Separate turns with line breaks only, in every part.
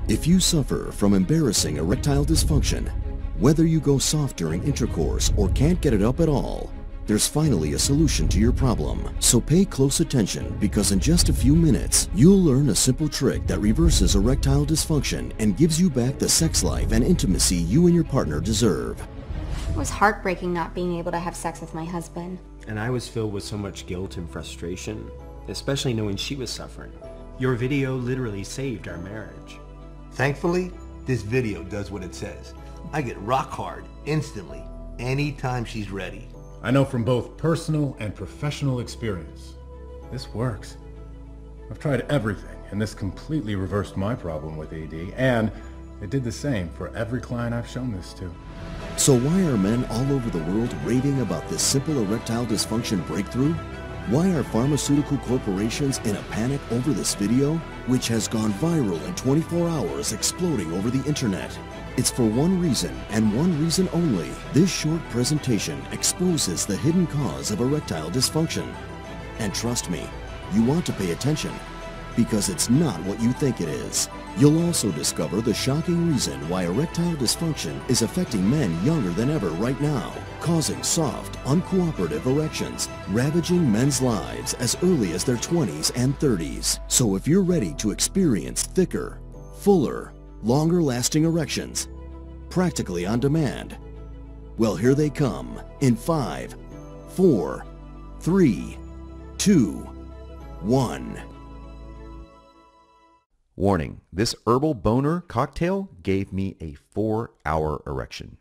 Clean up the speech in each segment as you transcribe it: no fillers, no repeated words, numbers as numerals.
If you suffer from embarrassing erectile dysfunction, whether you go soft during intercourse or can't get it up at all, there's finally a solution to your problem. So pay close attention, because in just a few minutes, you'll learn a simple trick that reverses erectile dysfunction and gives you back the sex life and intimacy you and your partner deserve.
It was heartbreaking not being able to have sex with my husband.
And I was filled with so much guilt and frustration, especially knowing she was suffering. Your video literally saved our marriage.
Thankfully, this video does what it says. I get rock hard instantly, anytime she's ready.
I know from both personal and professional experience, this works. I've tried everything, and this completely reversed my problem with ED, and it did the same for every client I've shown this to.
So why are men all over the world raving about this simple erectile dysfunction breakthrough? Why are pharmaceutical corporations in a panic over this video, which has gone viral in 24 hours, exploding over the internet? It's for one reason, and one reason only. This short presentation exposes the hidden cause of erectile dysfunction. And trust me, you want to pay attention, because it's not what you think it is. You'll also discover the shocking reason why erectile dysfunction is affecting men younger than ever right now, causing soft, uncooperative erections, ravaging men's lives as early as their 20s and 30s. So if you're ready to experience thicker, fuller, longer-lasting erections, practically on demand, well, here they come in 5, 4, 3, 2, 1.
Warning, this herbal boner cocktail gave me a 4-hour erection.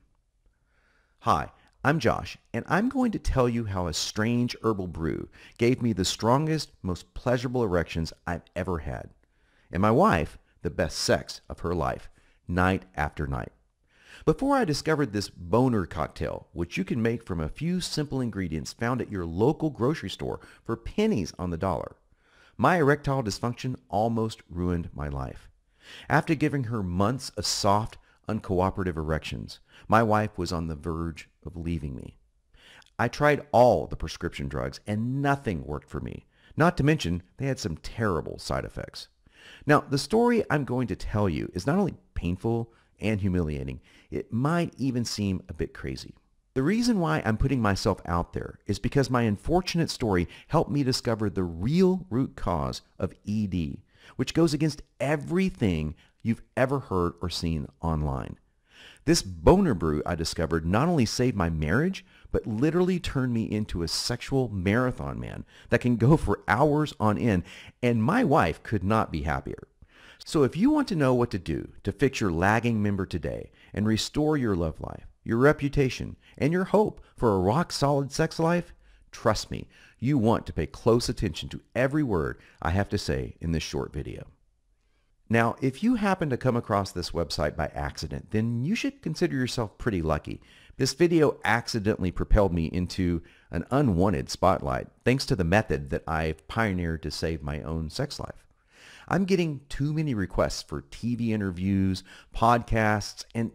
Hi, I'm Josh, and I'm going to tell you how a strange herbal brew gave me the strongest, most pleasurable erections I've ever had. And my wife, the best sex of her life, night after night. Before I discovered this boner cocktail, which you can make from a few simple ingredients found at your local grocery store for pennies on the dollar, my erectile dysfunction almost ruined my life. After giving her months of soft, uncooperative erections, my wife was on the verge of leaving me. I tried all the prescription drugs and nothing worked for me. Not to mention, they had some terrible side effects. Now, the story I'm going to tell you is not only painful and humiliating, it might even seem a bit crazy. The reason why I'm putting myself out there is because my unfortunate story helped me discover the real root cause of ED, which goes against everything you've ever heard or seen online. This boner brew I discovered not only saved my marriage, but literally turned me into a sexual marathon man that can go for hours on end, and my wife could not be happier. So if you want to know what to do to fix your lagging member today and restore your love life, your reputation, and your hope for a rock-solid sex life, trust me, you want to pay close attention to every word I have to say in this short video. Now, if you happen to come across this website by accident, then you should consider yourself pretty lucky. This video accidentally propelled me into an unwanted spotlight thanks to the method that I've pioneered to save my own sex life. I'm getting too many requests for TV interviews, podcasts, and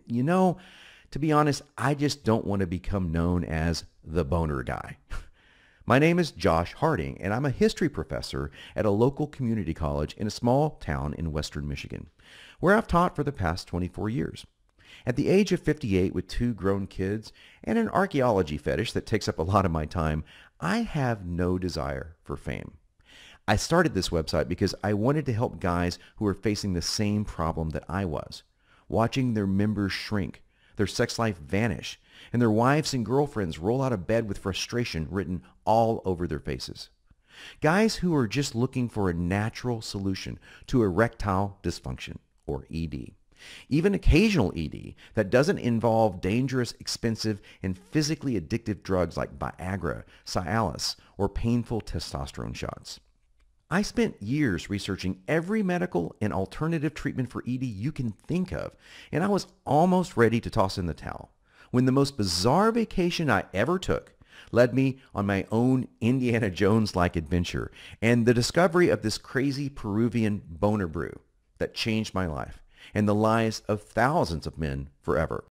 to be honest, I just don't want to become known as the boner guy. My name is Josh Harding, and I'm a history professor at a local community college in a small town in western Michigan, where I've taught for the past 24 years. At the age of 58 with 2 grown kids and an archaeology fetish that takes up a lot of my time, I have no desire for fame. I started this website because I wanted to help guys who are facing the same problem that I was, watching their members shrink, their sex life vanish, and their wives and girlfriends roll out of bed with frustration written all over their faces. Guys who are just looking for a natural solution to erectile dysfunction, or ED. Even occasional ED that doesn't involve dangerous, expensive, and physically addictive drugs like Viagra, Cialis, or painful testosterone shots. I spent years researching every medical and alternative treatment for ED you can think of, and I was almost ready to toss in the towel when the most bizarre vacation I ever took led me on my own Indiana Jones-like adventure and the discovery of this crazy Peruvian boner brew that changed my life and the lives of thousands of men forever.